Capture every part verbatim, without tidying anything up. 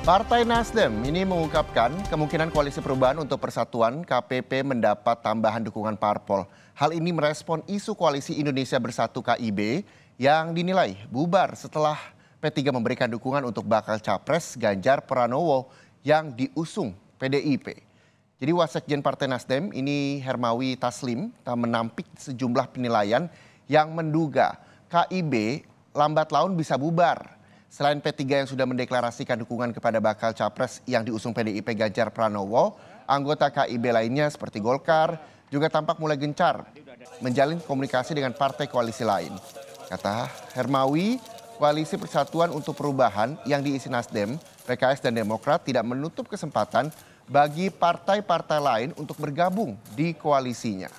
Partai Nasdem ini mengungkapkan kemungkinan Koalisi Perubahan untuk Persatuan K P P mendapat tambahan dukungan parpol. Hal ini merespon isu Koalisi Indonesia Bersatu K I B yang dinilai bubar setelah P tiga memberikan dukungan untuk bakal capres Ganjar Pranowo yang diusung P D I P. Jadi Wasekjen Partai Nasdem ini Hermawi Taslim tak menampik sejumlah penilaian yang menduga K I B lambat laun bisa bubar. Selain P tiga yang sudah mendeklarasikan dukungan kepada bakal capres yang diusung P D I P Ganjar Pranowo, anggota K I B lainnya seperti Golkar juga tampak mulai gencar menjalin komunikasi dengan partai koalisi lain. Kata Hermawi, Koalisi Persatuan untuk Perubahan yang diisi Nasdem, P K S dan Demokrat tidak menutup kesempatan bagi partai-partai lain untuk bergabung di koalisinya.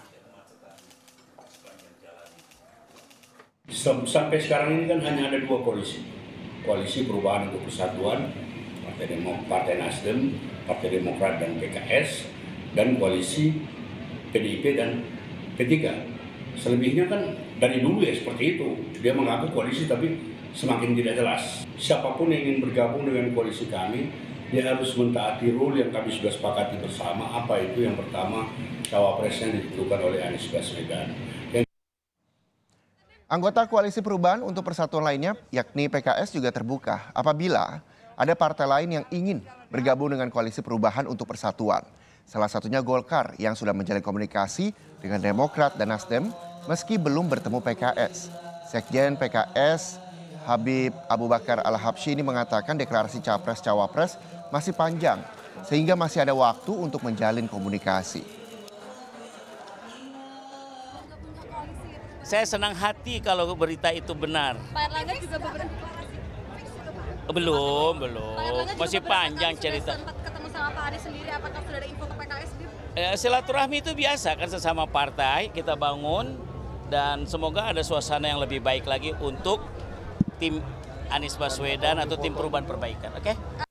Sampai sekarang ini kan hanya ada dua koalisi. Koalisi Perubahan untuk Persatuan, Partai Demokrat, Partai Nasdem, Partai Demokrat dan P K S, dan koalisi P D I P dan P tiga. Selebihnya kan dari dulu ya seperti itu. Dia mengaku koalisi tapi semakin tidak jelas. Siapapun yang ingin bergabung dengan koalisi kami, dia harus mentaati rule yang kami sudah sepakati bersama. Apa itu? Yang pertama, cawapresnya ditentukan oleh Anies Baswedan. Anggota Koalisi Perubahan untuk Persatuan lainnya, yakni P K S juga terbuka apabila ada partai lain yang ingin bergabung dengan Koalisi Perubahan untuk Persatuan. Salah satunya Golkar yang sudah menjalin komunikasi dengan Demokrat dan Nasdem meski belum bertemu P K S. Sekjen P K S Habib Abu Bakar Al-Habsyi ini mengatakan deklarasi Capres-Cawapres masih panjang sehingga masih ada waktu untuk menjalin komunikasi. Saya senang hati kalau berita itu benar. Pak Erlangga juga beberapa Belum, belum. Masih panjang cerita. Sempat ketemu sama Pak Anies sendiri, apakah sudah ada info ke P K S? Eh, silaturahmi itu biasa kan sesama partai kita bangun dan semoga ada suasana yang lebih baik lagi untuk tim Anies Baswedan atau tim Perubahan Perbaikan. Oke? Okay?